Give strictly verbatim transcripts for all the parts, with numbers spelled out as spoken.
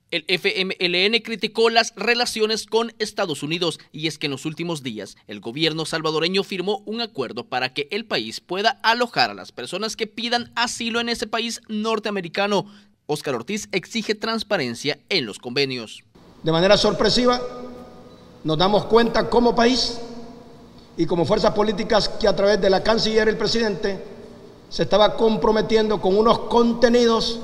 El F M L N criticó las relaciones con Estados Unidos y es que en los últimos días el gobierno salvadoreño firmó un acuerdo para que el país pueda alojar a las personas que pidan asilo en ese país norteamericano. Óscar Ortiz exige transparencia en los convenios. De manera sorpresiva, nos damos cuenta como país y como fuerzas políticas que a través de la canciller y el presidente se estaba comprometiendo con unos contenidos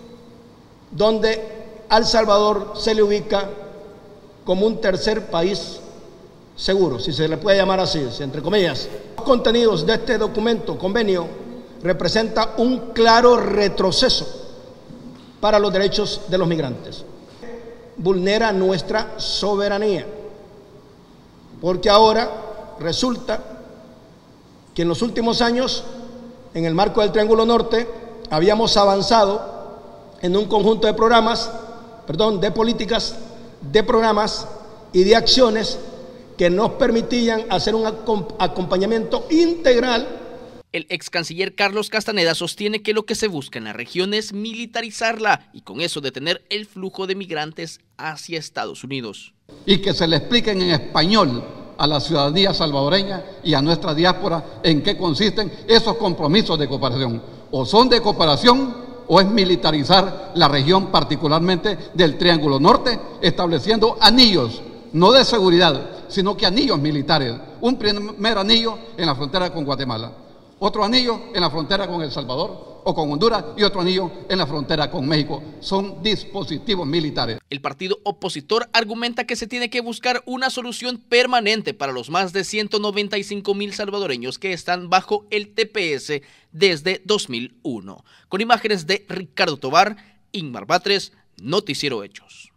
donde a Salvador se le ubica como un tercer país seguro, si se le puede llamar así, entre comillas. Los contenidos de este documento, convenio, representa un claro retroceso para los derechos de los migrantes. Vulnera nuestra soberanía, porque ahora resulta que en los últimos años, en el marco del Triángulo Norte, habíamos avanzado en un conjunto de programas perdón, de políticas, de programas y de acciones que nos permitían hacer un acompañamiento integral. El ex canciller Carlos Castaneda sostiene que lo que se busca en la región es militarizarla y con eso detener el flujo de migrantes hacia Estados Unidos. Y que se le expliquen en español a la ciudadanía salvadoreña y a nuestra diáspora en qué consisten esos compromisos de cooperación. O son de cooperación o es militarizar la región, particularmente del Triángulo Norte, estableciendo anillos, no de seguridad, sino que anillos militares. Un primer anillo en la frontera con Guatemala, otro anillo en la frontera con El Salvador o con Honduras y otro anillo en la frontera con México. Son dispositivos militares. El partido opositor argumenta que se tiene que buscar una solución permanente para los más de ciento noventa y cinco mil salvadoreños que están bajo el T P S desde dos mil uno. Con imágenes de Ricardo Tobar, Inmar Batres, Noticiero Hechos.